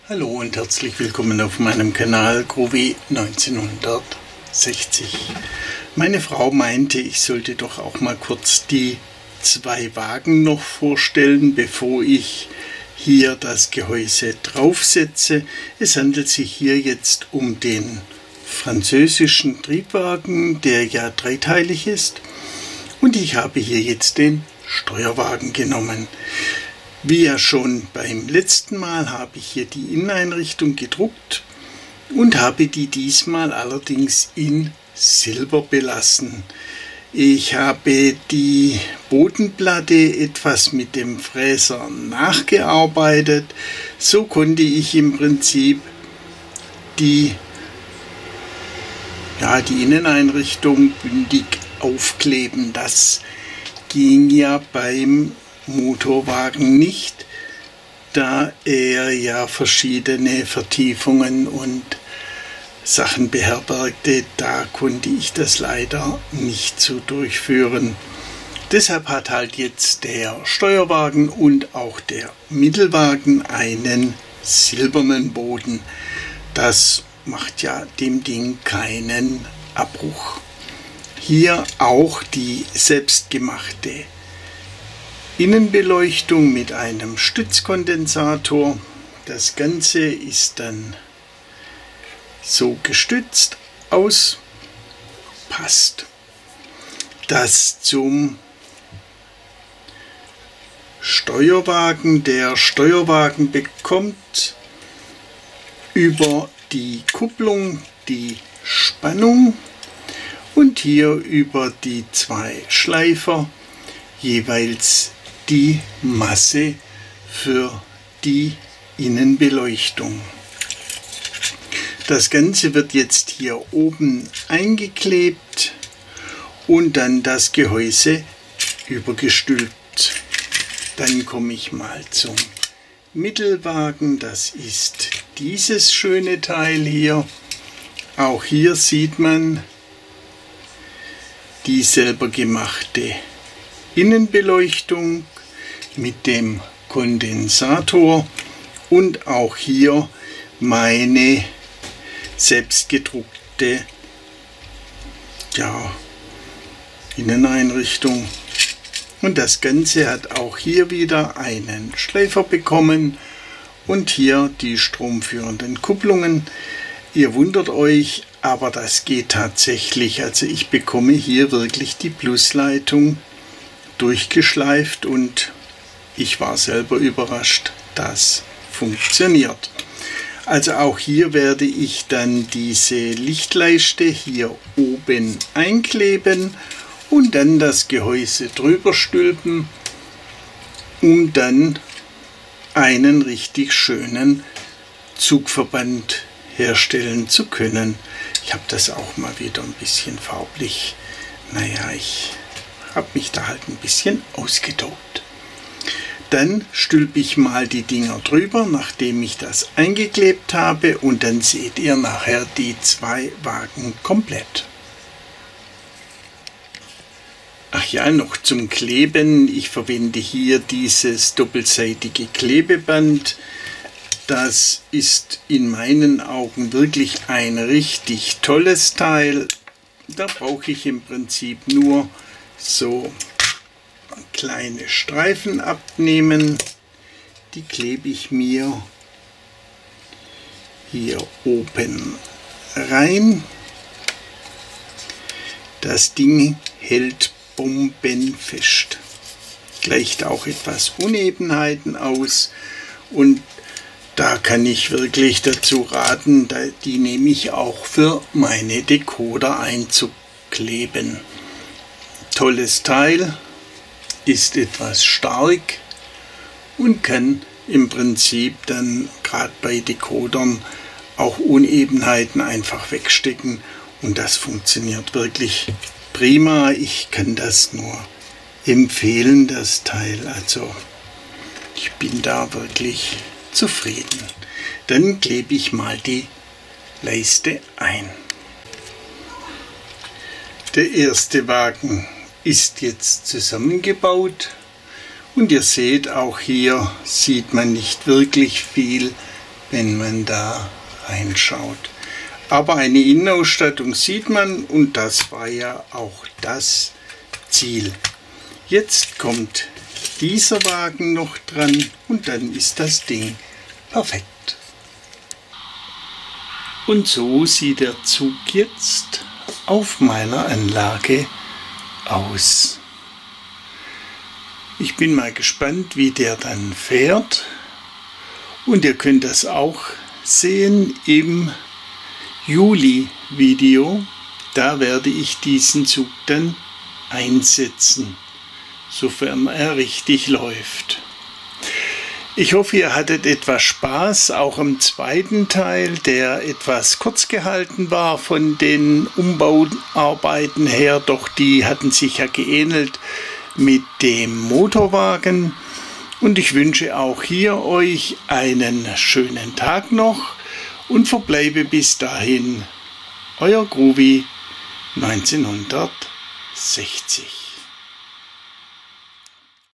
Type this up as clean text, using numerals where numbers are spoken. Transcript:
Hallo und herzlich willkommen auf meinem Kanal Groovy 1960. Meine Frau meinte, ich sollte doch auch mal kurz die zwei Wagen noch vorstellen, bevor ich hier das Gehäuse draufsetze. Es handelt sich hier jetzt um den französischen Triebwagen, der ja dreiteilig ist. Und ich habe hier jetzt den Steuerwagen genommen. Wie ja schon beim letzten Mal habe ich hier die Inneneinrichtung gedruckt und habe die diesmal allerdings in Silber belassen. Ich habe die Bodenplatte etwas mit dem Fräser nachgearbeitet. So konnte ich im Prinzip die Inneneinrichtung bündig aufkleben. Das ging ja beim Motorwagen nicht, da er ja verschiedene Vertiefungen und Sachen beherbergte. Da konnte ich das leider nicht so durchführen. Deshalb hat halt jetzt der Steuerwagen und auch der Mittelwagen einen silbernen Boden. Das macht ja dem Ding keinen Abbruch. Hier auch die selbstgemachte Innenbeleuchtung mit einem Stützkondensator. Das Ganze ist dann so gestützt passt. Das zum Steuerwagen. Der Steuerwagen bekommt über die Kupplung die Spannung und hier über die zwei Schleifer jeweils die Masse für die Innenbeleuchtung. Das Ganze wird jetzt hier oben eingeklebt und dann das Gehäuse übergestülpt. Dann komme ich mal zum Mittelwagen. Das ist dieses schöne Teil hier. Auch hier sieht man die selber gemachte Innenbeleuchtung mit dem Kondensator und auch hier meine selbstgedruckte Inneneinrichtung. Und das Ganze hat auch hier wieder einen Schleifer bekommen und hier die stromführenden Kupplungen. Ihr wundert euch, aber das geht tatsächlich. Also ich bekomme hier wirklich die Plusleitung durchgeschleift und ich war selber überrascht, das funktioniert. Also auch hier werde ich dann diese Lichtleiste hier oben einkleben und dann das Gehäuse drüber stülpen, um dann einen richtig schönen Zugverband herstellen zu können. Ich habe das auch mal wieder ein bisschen farblich, ich habe mich da halt ein bisschen ausgetobt. Dann stülpe ich mal die Dinger drüber, nachdem ich das eingeklebt habe, und dann seht ihr nachher die zwei Wagen komplett. Ach ja, noch zum Kleben. Ich verwende hier dieses doppelseitige Klebeband. Das ist in meinen Augen wirklich ein richtig tolles Teil. Da brauche ich im Prinzip nur so kleine Streifen abnehmen. Die klebe ich mir hier oben rein. Das Ding hält bombenfest. Gleicht auch etwas Unebenheiten aus und da kann ich wirklich dazu raten, die nehme ich auch für meine Decoder einzukleben. Tolles Teil, ist etwas stark und kann im Prinzip dann gerade bei Decodern auch Unebenheiten einfach wegstecken und das funktioniert wirklich prima. Ich kann das nur empfehlen, das Teil. Also ich bin da wirklich zufrieden. Dann klebe ich mal die Leiste ein. Der erste Wagen ist jetzt zusammengebaut und ihr seht, auch hier sieht man nicht wirklich viel wenn man da reinschaut. Aber eine Innenausstattung sieht man und das war ja auch das Ziel. Jetzt kommt dieser Wagen noch dran und dann ist das Ding perfekt. Und so sieht der Zug jetzt auf meiner Anlage aus. Ich bin mal gespannt, wie der dann fährt. Und ihr könnt das auch sehen im Juli-Video. Da werde ich diesen Zug dann einsetzen, sofern er richtig läuft. Ich hoffe, ihr hattet etwas Spaß, auch im zweiten Teil, der etwas kurz gehalten war von den Umbauarbeiten her, doch die hatten sich ja geähnelt mit dem Motorwagen. Und ich wünsche auch hier euch einen schönen Tag noch und verbleibe bis dahin euer Groovy 1960.